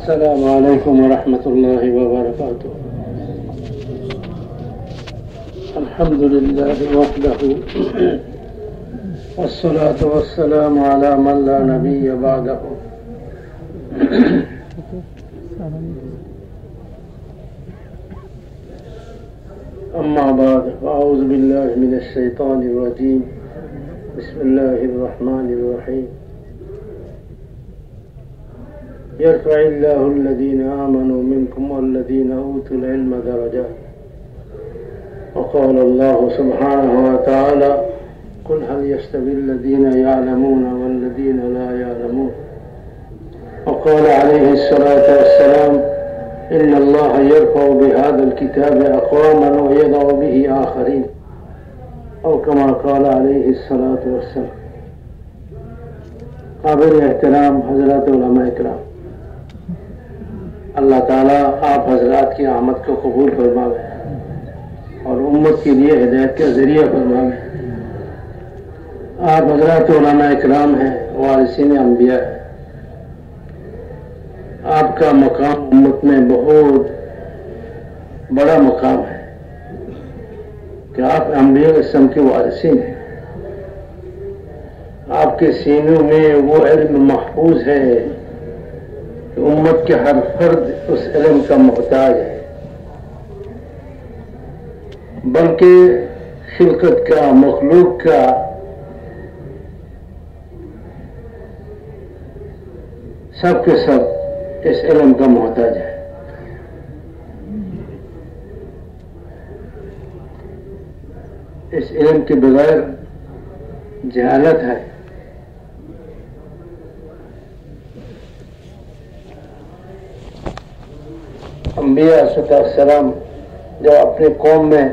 السلام عليكم ورحمة الله وبركاته. الحمد لله وحده والصلاة والسلام على من لا نبي بعده. أما بعد فأعوذ بالله من الشيطان الرجيم. بسم الله الرحمن الرحيم. يرفع الله الذين آمنوا منكم والذين أوتوا العلم درجات. وقال الله سبحانه وتعالى: قل هل يستوي الذين يعلمون والذين لا يعلمون. وقال عليه الصلاة والسلام: إن الله يرفع بهذا الكتاب أقواما ويضع به آخرين، أو كما قال عليه الصلاة والسلام. قابل احترام حضرات علماء اکرام، اللہ تعالیٰ آپ حضرات کی آمد کو قبول فرمائے اور امت کے لیے ہدایت کا ذریعہ فرمائے۔ آپ حضرات علماء اکرام ہیں، وارثین انبیاء ہیں۔ آپ کا مقام امت میں بہت بڑا مقام ہے کہ آپ انبیاء اسلام کے وارثین ہیں۔ آپ کے سینوں میں وہ علم محفوظ ہے کہ امت کے ہر فرد اس علم کا محتاج ہے، بلکہ خلقت کا، مخلوق کا سب کے سب اس علم کا محتاج ہے۔ اس علم کے بغیر جہالت ہے۔ انبیاء علیہ السلام جب اپنی قوم میں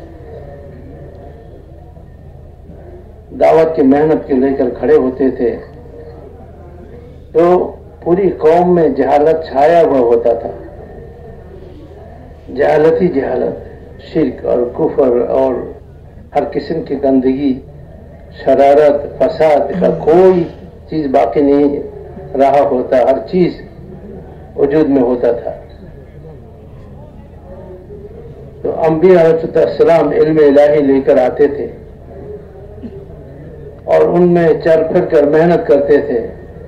دعوت کی محنت کے لے کر کھڑے ہوتے تھے تو پوری قوم میں جہالت چھایا ہوا ہوتا تھا۔ جہالت ہی جہالت، شرک اور کفر اور ہر قسم کی گندگی، شرارت، فساد کا کوئی چیز باقی نہیں رہا ہوتا، ہر چیز وجود میں ہوتا تھا۔ تو انبیاء علیہ السلام علم الہی لے کر آتے تھے اور ان میں چل پھر کر محنت کرتے تھے۔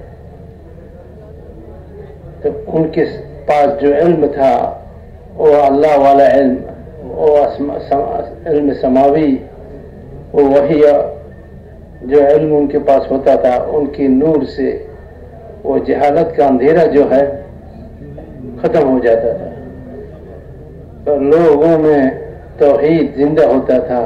تو ان کے پاس جو علم تھا وہ اللہ والا علم، وہ علم سماوی، وہ وحی جو علم ان کے پاس ہوتا تھا، ان کی نور سے وہ جہالت کا اندھیرا جو ہے ختم ہو جاتا تھا، اور لوگوں میں توحید زندہ ہوتا تھا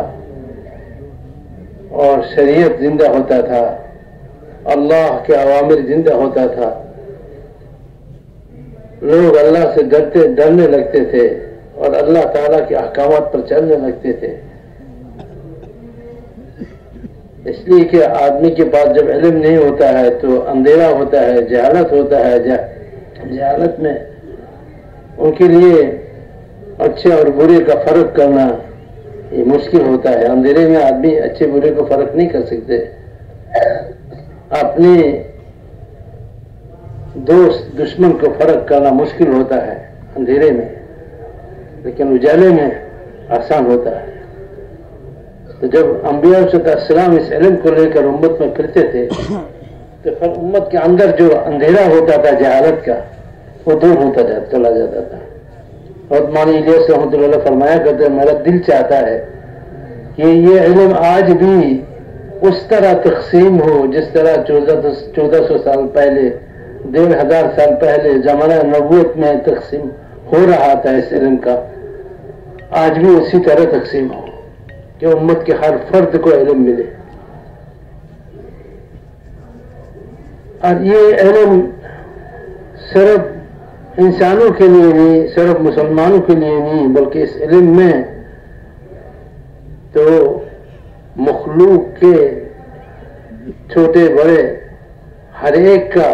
اور شریعت زندہ ہوتا تھا، اللہ کے اوامر زندہ ہوتا تھا، لوگ اللہ سے ڈرنے لگتے تھے اور اللہ تعالیٰ کے احکامات پر چلنے لگتے تھے۔ اس لیے کہ آدمی کے پاس جب علم نہیں ہوتا ہے تو اندھیرا ہوتا ہے، جہالت ہوتا ہے۔ جہالت میں ان کے لیے اچھے اور برے کا فرق کرنا یہ مشکل ہوتا ہے۔ اندھیرے میں آدمی اچھے برے کو فرق نہیں کر سکتے۔ اپنے دوست دشمن کو فرق کرنا مشکل ہوتا ہے اندھیرے میں، لیکن اجالے میں آسان ہوتا ہے۔ تو جب انبیاء علیہ السلام اس علم کو لے کر امت میں پھرتے تھے تو پھر امت کے اندر جو اندھیرا ہوتا تھا جہالت کا وہ دور ہوتا چلا جاتا تھا۔ عثمان الیاس رحمۃ اللہ علیہ فرمایا کرتے، میرا دل چاہتا ہے کہ یہ علم آج بھی اس طرح تقسیم ہو جس طرح 1400 سال پہلے، 1500 سال پہلے زمانہ نبوت میں تقسیم ہو رہا تھا اس علم کا، آج بھی اسی طرح تقسیم ہو کہ امت کے ہر فرد کو علم ملے۔ اور یہ علم صرف انسانوں کے لیے نہیں، صرف مسلمانوں کے لیے نہیں، بلکہ اس علم میں تو مخلوق کے چھوٹے بڑے ہر ایک کا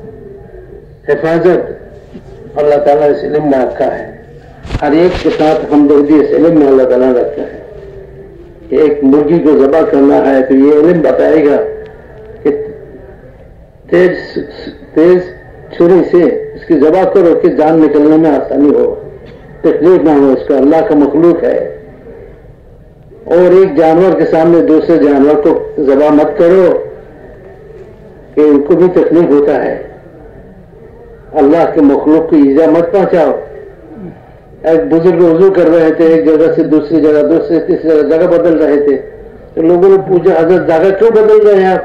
حفاظت اللہ تعالیٰ اس علم میں رکھا ہے۔ ہر ایک کے ساتھ ہمدردی اس علم میں اللہ تعالیٰ نے رکھا ہے کہ ایک مرغی کو ذبح کرنا ہے تو یہ علم بتائے گا کہ تیز چھری سے اس کی ذبح کرو کہ جان نکلنے میں آسانی ہو، تکلیف نہ ہو اس کا، اللہ کا مخلوق ہے۔ اور ایک جانور کے سامنے دوسرے جانور کو ذبح مت کرو کہ ان کو بھی تکلیف ہوتا ہے، اللہ کے مخلوق کو ایذا مت پہنچاؤ۔ ایک بزرگ وضو کر رہے تھے، ایک جگہ سے دوسری جگہ، دوسری تیسری جگہ بدل رہے تھے، تو لوگوں نے پوچھا حضرت جگہ کیوں بدل رہے ہیں آپ؟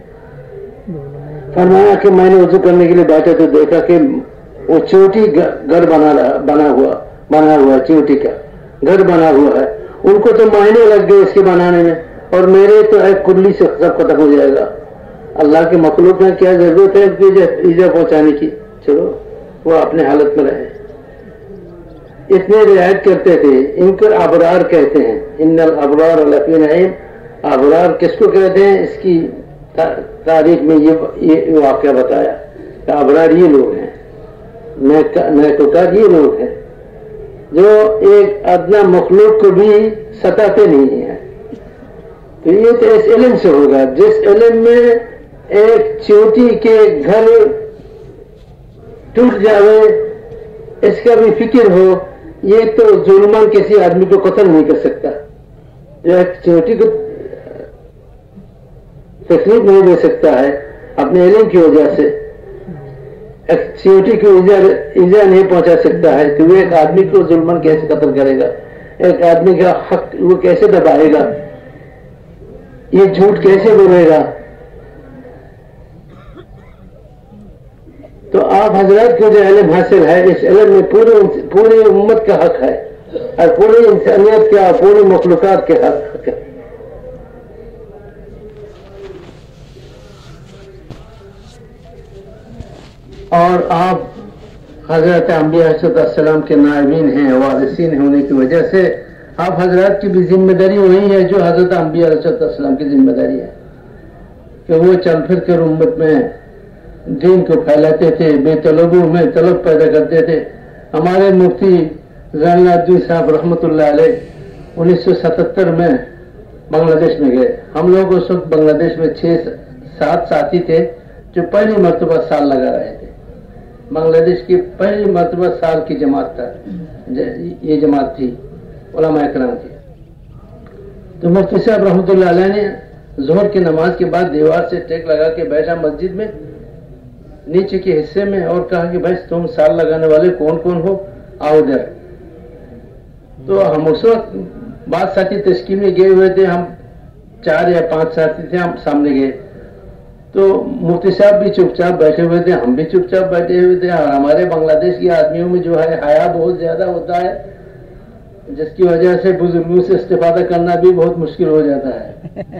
فرمایا کہ میں نے وضو کرنے کے لیے بیٹھا تو دیکھا کہ وہ چوٹی گھر بنا ہوا چوٹی کا گھر بنا ہوا ہے، ان کو تو مہینے لگ گئے اس کے بنانے میں، اور میرے تو ایک کلی سے سب ختم ہو جائے گا۔ اللہ کے مخلوق میں کیا ضرورت ہے ایذا پہنچانے کی؟ چلو وہ اپنے حالت میں رہے۔ اتنے رعایت کرتے تھے، ان کو ابرار کہتے ہیں، ان الابرار لفی نعیم۔ ابرار کس کو کہتے ہیں؟ اس کی تاریخ میں یہ واقعہ بتایا کہ ابرار یہ لوگ ہیں، نیکوکار یہ لوگ ہیں جو ایک ادنا مخلوق کو بھی ستاتے نہیں ہیں۔ تو یہ تو اس علم سے ہوگا جس علم میں ایک چوٹی کے گھر ٹوٹ جاوے اس کا بھی فکر ہو، یہ تو ظلمان کسی آدمی کو قتل نہیں کر سکتا، جو ایک چوٹی کو تکلیف نہیں دے سکتا ہے اپنے علم کی وجہ سے، ایک چوٹی کو ایذا نہیں پہنچا سکتا ہے، تو وہ ایک آدمی کو ظلمان کیسے قتل کرے گا؟ ایک آدمی کا حق وہ کیسے دبائے گا؟ یہ جھوٹ کیسے بولے گا؟ تو آپ حضرات کو جو علم حاصل ہے، اس علم میں پوری امت کا حق ہے، اور پوری انسانیت کا، پوری مخلوقات کے حق ہے۔ اور آپ حضرت انبیاء علیہ السلام کے نائبین ہیں، وارثین ہونے کی وجہ سے آپ حضرات کی بھی ذمہ داری وہی ہے جو حضرت انبیاء علیہ السلام کی ذمہ داری ہے، کہ وہ چل پھر کر امت میں دین کو پھیلاتے تھے، بے طلبوں میں طلب پیدا کرتے تھے۔ ہمارے مفتی زین العابدین صاحب رحمۃ اللہ علیہ 1977 میں بنگلہ دیش میں گئے۔ ہم لوگ اس وقت بنگلہ دیش میں 6-7 ساتھی تھے جو پہلی مرتبہ سال لگا رہے تھے۔ بنگلہ دیش کی پہلی مرتبہ سال کی جماعت تھا، یہ جماعت تھی علماء اکرام کی۔ تو مفتی صاحب رحمۃ اللہ علیہ نے ظہر کی نماز کے بعد دیوار سے ٹیک لگا کے بیٹھا مسجد میں نیچے کے حصے میں، اور کہا کہ بھائی تم سال لگانے والے کون کون ہو، آؤ ادھر۔ تو ہم اس وقت بعض ساتھی تشکیل میں گئے ہوئے تھے، ہم 4 یا 5 ساتھی تھے، ہم سامنے گئے تو مفتی صاحب بھی چپ چاپ بیٹھے ہوئے تھے، ہم بھی چپ چاپ بیٹھے ہوئے تھے۔ اور ہمارے بنگلہ دیش کے آدمیوں میں جو ہے حیا بہت زیادہ ہوتا ہے، جس کی وجہ سے بزرگوں سے استفادہ کرنا بھی بہت مشکل ہو جاتا ہے،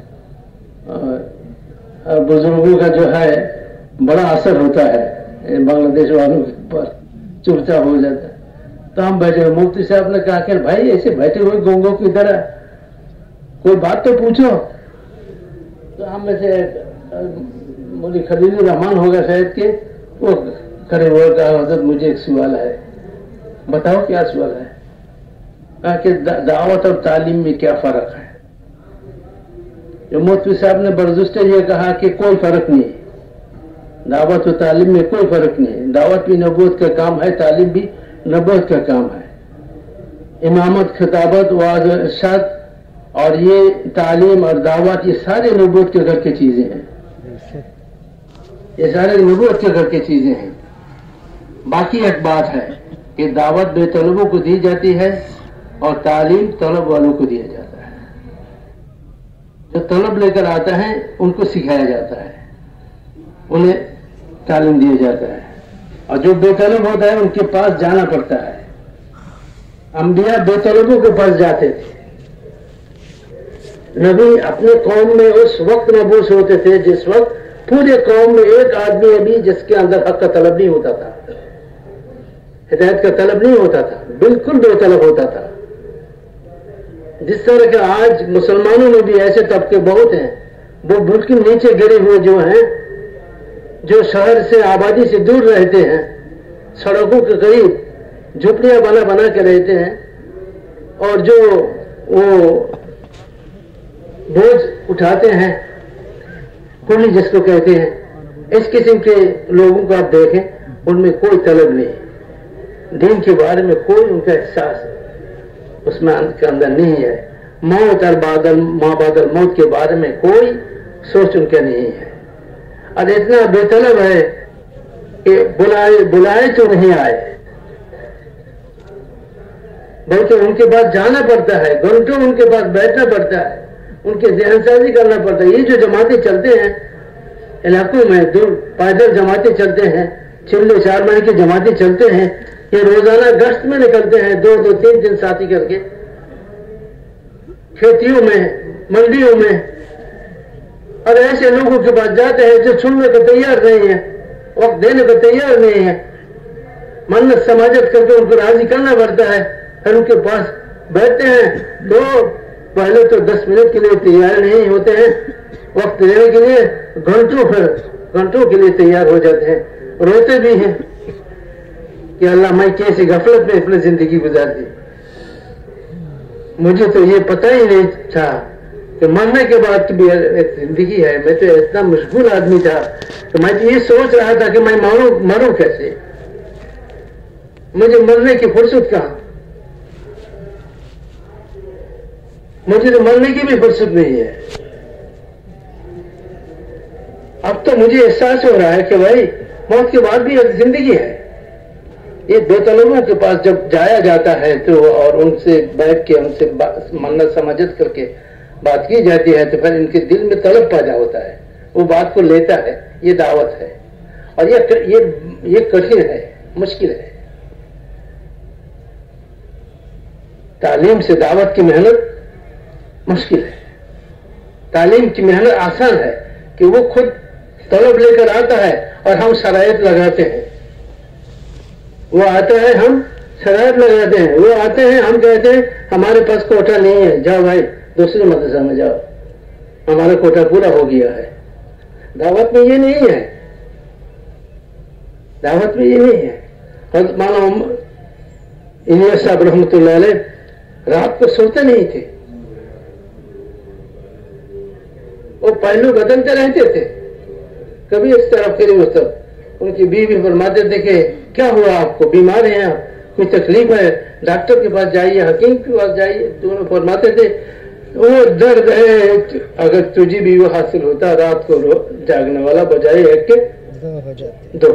اور بزرگوں کا جو ہے بڑا اثر ہوتا ہے بنگلہ دیش والوں کے اوپر، چپ چاپ ہو جاتا ہے۔ تو ہم بیٹھے ہوئے، مفتی صاحب نے کہا کہ بھائی ایسے بیٹھے ہوئے گونگوں کی طرح کوئی بات تو پوچھو۔ تو ہم میں سے مولوی خلیل الرحمان ہوگا شاید کہ وہ کھڑے ہوئے، کہا حضرت مجھے ایک سوال ہے، بتاؤ کیا سوال ہے؟ کہا کہ دعوت اور تعلیم میں کیا فرق ہے؟ جو مفتی صاحب نے برداشت یہ کہا کہ کوئی فرق نہیں، دعوت و تعلیم میں کوئی فرق نہیں ہے، دعوت بھی نبوت کا کام ہے، تعلیم بھی نبوت کا کام ہے۔ امامت، خطابت، وعظ و ارشاد اور یہ تعلیم اور دعوت یہ سارے نبوت کے گھر کی چیزیں ہیں، یہ سارے نبوت کے گھر کی چیزیں ہیں۔ باقی ایک بات ہے کہ دعوت بے طلبوں کو دی جاتی ہے اور تعلیم طلب والوں کو دیا جاتا ہے۔ جو طلب لے کر آتا ہے ان کو سکھایا جاتا ہے، انہیں تعلیم دیا جاتا ہے، اور جو بے طلب ہوتا ہے ان کے پاس جانا پڑتا ہے۔ انبیاء بے طلبوں کے پاس جاتے تھے۔ نبی اپنے قوم میں اس وقت مبعوث ہوتے تھے جس وقت پورے قوم میں ایک آدمی ابھی جس کے اندر حق کا طلب نہیں ہوتا تھا، ہدایت کا طلب نہیں ہوتا تھا، بالکل بے طلب ہوتا تھا۔ جس طرح کہ آج مسلمانوں میں بھی ایسے طبقے بہت ہیں، وہ بالکل نیچے گرے ہوئے جو ہیں، جو شہر سے آبادی سے دور رہتے ہیں، سڑکوں کے قریب جھوپڑیاں بنا کے رہتے ہیں، اور جو وہ بوجھ اٹھاتے ہیں، کولی جس کو کہتے ہیں، اس قسم کے لوگوں کو آپ دیکھیں ان میں کوئی طلب نہیں، دین کے بارے میں کوئی ان کا احساس اس میں کے اندر نہیں ہے، موت اور ما بعد الموت کے بارے میں کوئی سوچ ان کا نہیں ہے، اور اتنا بے طلب ہے کہ بلائے تو نہیں آئے، بلکہ ان کے پاس جانا پڑتا ہے، گھنٹوں ان کے پاس بیٹھنا پڑتا ہے، ان کے ذہن سازی کرنا پڑتا ہے۔ یہ جو جماعتیں چلتے ہیں علاقوں میں، دور پیدل جماعتیں چلتے ہیں، 4 مہینے کی جماعتیں چلتے ہیں، یہ روزانہ گشت میں نکلتے ہیں، 2 3 ساتھی کر کے کھیتیوں میں، منڈیوں میں، اور ایسے لوگوں کے پاس جاتے ہیں جو سننے کو تیار نہیں ہے، وقت دینے کو تیار نہیں ہے، منت سماجت کر کے ان کو راضی کرنا پڑتا ہے، پھر ان کے پاس بیٹھتے ہیں تو پہلے تو 10 منٹ کے لیے تیار نہیں ہوتے ہیں، وقت دینے کے لیے گھنٹوں کے لیے تیار ہو جاتے ہیں، روتے بھی ہیں کہ اللہ میں کیسی غفلت میں اپنی زندگی گزار دی، مجھے تو یہ پتہ ہی نہیں تھا کہ مرنے کے بعد کی بھی ایک زندگی ہے، میں تو اتنا مشغول آدمی تھا کہ میں تو یہ سوچ رہا تھا کہ میں مروں کیسے، مجھے مرنے کی فرصت کہاں، مجھے تو مرنے کی بھی فرصت نہیں ہے۔ اب تو مجھے احساس ہو رہا ہے کہ بھائی موت کے بعد بھی ایک زندگی ہے۔ یہ بے طلبوں کے پاس جب جایا جاتا ہے تو اور ان سے بیٹھ کے ان سے منت سماجت کر کے بات کی جاتی ہے تو پھر ان کے دل میں طلب پیدا ہوتا ہے، وہ بات کو لیتا ہے، یہ دعوت ہے، اور یہ کٹھن ہے، مشکل ہے۔ تعلیم سے دعوت کی محنت مشکل ہے، تعلیم کی محنت آسان ہے کہ وہ خود طلب لے کر آتا ہے اور ہم شرائط لگاتے ہیں، وہ آتا ہے ہم شرائط لگاتے ہیں، وہ آتے ہیں ہم کہتے ہیں ہمارے پاس کوٹا نہیں ہے، جاؤ بھائی دوسرے مدرسہ میں جاؤ، ہمارا کوٹا پورا ہو گیا ہے۔ دعوت میں یہ نہیں ہے، دعوت میں یہ نہیں ہے۔ حضرت مولانا الیاس صاحب رحمۃ اللہ علیہ رات کو سوتے نہیں تھے، وہ پہلو بدلتے رہتے تھے، کبھی اس طرف کبھی اس طرف۔ ان کی بیوی فرماتے تھے کہ کیا ہوا آپ کو، بیمار ہیں آپ، کوئی تکلیف ہے، ڈاکٹر کے پاس جائیے، حکیم کے پاس جائیے۔ دونوں فرماتے تھے وہ درد ہے، اگر تجھے بھی وہ حاصل ہوتا رات کو جاگنے والا بجائے ایک کے 2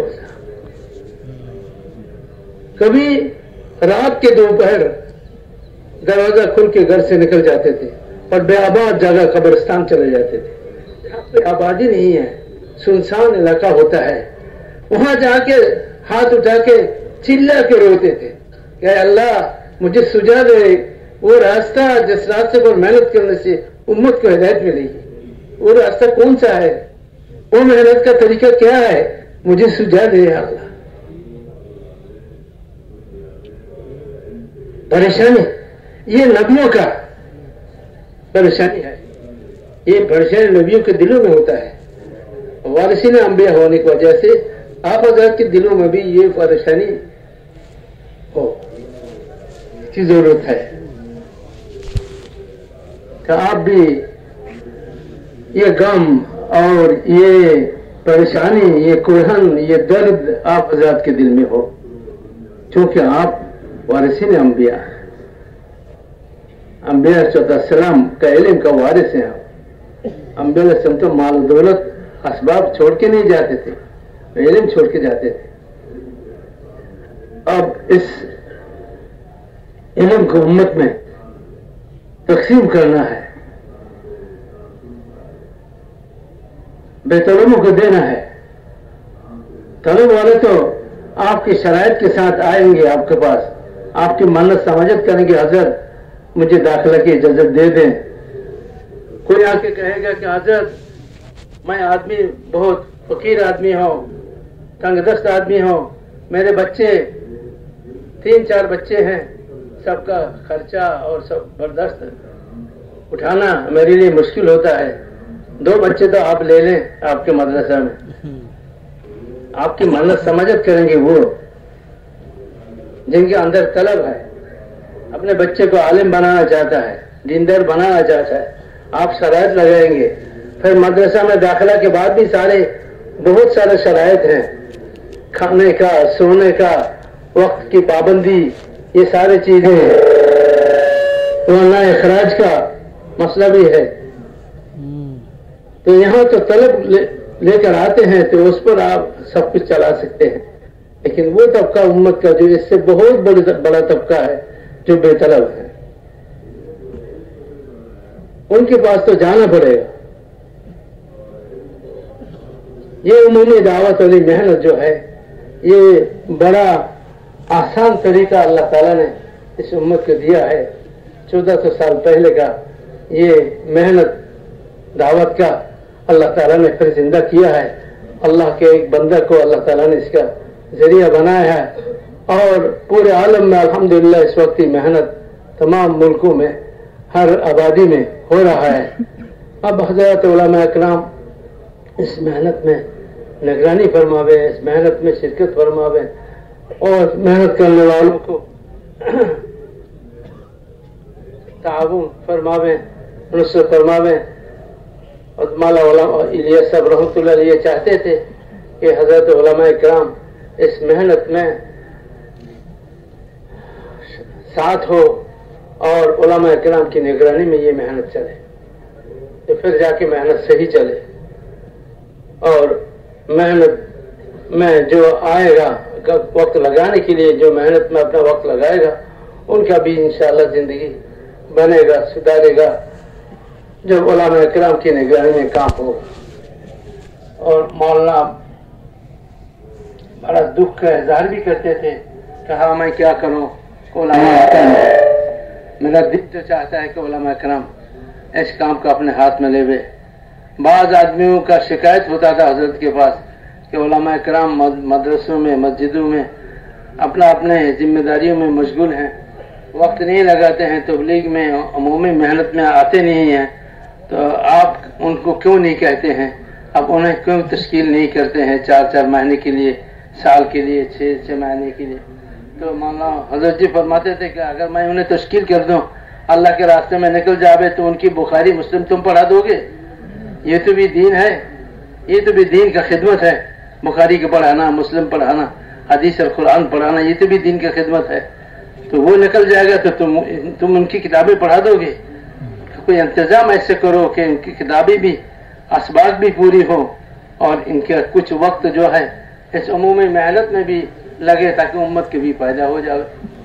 کبھی رات کے دوپہر دروازہ کھل کے گھر سے نکل جاتے تھے اور بے آباد جگہ قبرستان چلے جاتے تھے جہاں پہ آبادی نہیں ہے، سنسان علاقہ ہوتا ہے، وہاں جا کے ہاتھ اٹھا کے چلا کے روتے تھے کہ اے اللہ مجھے سجا دے، وہ راستہ جس راستے پر محنت کرنے سے امت کو ہدایت ملے گی، وہ راستہ کون سا ہے، وہ محنت کا طریقہ کیا ہے، مجھے سجا دے یا اللہ۔ پریشانی یہ نبیوں کا پریشانی ہے، یہ پریشانی نبیوں کے دلوں میں ہوتا ہے، وارثین انبیاء ہونے کی وجہ سے آپ حضرات کے دلوں میں بھی یہ پریشانی ہو کی ضرورت ہے کہ آپ بھی یہ غم اور یہ پریشانی، یہ کوہن، یہ درد آپ حضرات کے دل میں ہو، چونکہ آپ وارثین انبیاء ہیں، انبیاء علیہ السلام کا علم کا وارث ہیں۔ انبیاء علیہ السلام تو مال و دولت اسباب چھوڑ کے نہیں جاتے تھے، علم چھوڑ کے جاتے تھے۔ اب اس علم کو امت میں تقسیم کرنا ہے، بے طلبوں کو دینا ہے۔ طلب والے تو آپ کی شرائط کے ساتھ آئیں گے آپ کے پاس، آپ کی منت سماجت کریں گے، حضرت مجھے داخلہ کی اجازت دے دیں۔ کوئی آ کے کہے گا کہ حضرت میں آدمی بہت فقیر آدمی ہوں، تنگ دست آدمی ہوں، میرے بچے 3-4 بچے ہیں، سب کا خرچہ اور سب برداشت اٹھانا میرے لیے مشکل ہوتا ہے، 2 بچے تو آپ لے لیں آپ کے مدرسہ میں۔ آپ کی منت سماجت کریں گے وہ جن کے اندر طلب ہے، اپنے بچے کو عالم بنانا چاہتا ہے، دیندار بنانا چاہتا ہے، آپ شرائط لگائیں گے۔ پھر مدرسہ میں داخلہ کے بعد بھی بہت سارے شرائط ہیں، کھانے کا، سونے کا، وقت کی پابندی، یہ ساری چیزیں، ورنہ اخراج کا مسئلہ بھی ہے. تو یہاں تو طلب لے کر آتے ہیں تو اس پر آپ سب کچھ چلا سکتے ہیں، لیکن وہ طبقہ امت کا جو اس سے بہت بڑا طبقہ ہے جو بے طلب ہے، ان کے پاس تو جانا پڑے گا. یہ عمومی دعوت والی محنت جو ہے، یہ بڑا آسان طریقہ اللہ تعالیٰ نے اس امت کو دیا ہے. 1400 سال پہلے کا یہ محنت دعوت کا اللہ تعالیٰ نے پھر زندہ کیا ہے. اللہ کے ایک بندہ کو اللہ تعالیٰ نے اس کا ذریعہ بنایا ہے، اور پورے عالم میں الحمدللہ اس وقت کی محنت تمام ملکوں میں، ہر آبادی میں ہو رہا ہے. اب حضرات علماء اکرام اس محنت میں نگرانی فرماوے، اس محنت میں شرکت فرماوے، اور محنت کرنے والوں کو تعاون فرماوے، نصرت فرماوے. اور مولا علماء الیاس صاحب رحمۃ اللہ علیہ چاہتے تھے کہ حضرت علماء کرام اس محنت میں ساتھ ہو اور علماء کرام کی نگرانی میں یہ محنت چلے، تو پھر جا کے محنت صحیح چلے. اور محنت میں جو آئے گا وقت لگانے کے لیے، جو محنت میں اپنا وقت لگائے گا، ان کا بھی انشاءاللہ زندگی بنے گا، سدھارے گا، جب علماء کرام کی نگرانی میں کام ہو. اور مولانا بڑا دکھ کا اظہار بھی کرتے تھے، کہا میں کیا کروں، علماء کرام میرا دل تو چاہتا ہے کہ علماء کرام اس کام کو اپنے ہاتھ میں لے. بعض آدمیوں کا شکایت ہوتا تھا حضرت کے پاس کہ علماء کرام مدرسوں میں، مسجدوں میں اپنے ذمہ داریوں میں مشغول ہیں، وقت نہیں لگاتے ہیں، تبلیغ میں، عمومی محنت میں آتے نہیں ہیں. تو آپ ان کو کیوں نہیں کہتے ہیں، اب انہیں کیوں تشکیل نہیں کرتے ہیں 4 مہینے کے لیے، سال کے لیے، 6 مہینے کے لیے. تو مولانا حضرت جی فرماتے تھے کہ اگر میں انہیں تشکیل کر دوں، اللہ کے راستے میں نکل جاوے، تو ان کی بخاری مسلم تم پڑھا دو گے؟ یہ تو بھی دین ہے، یہ تو بھی دین کا خدمت ہے. بخاری کا پڑھانا، مسلم پڑھانا، حدیث اور قرآن پڑھانا، یہ تو بھی دین کی خدمت ہے. تو وہ نکل جائے گا تو تم ان کی کتابیں پڑھا دو گے. کوئی انتظام ایسے کرو کہ ان کی کتابیں بھی، اسباق بھی پوری ہو، اور ان کا کچھ وقت جو ہے اس عمومی محنت میں بھی لگے، تاکہ امت کے بھی فائدہ ہو جائے.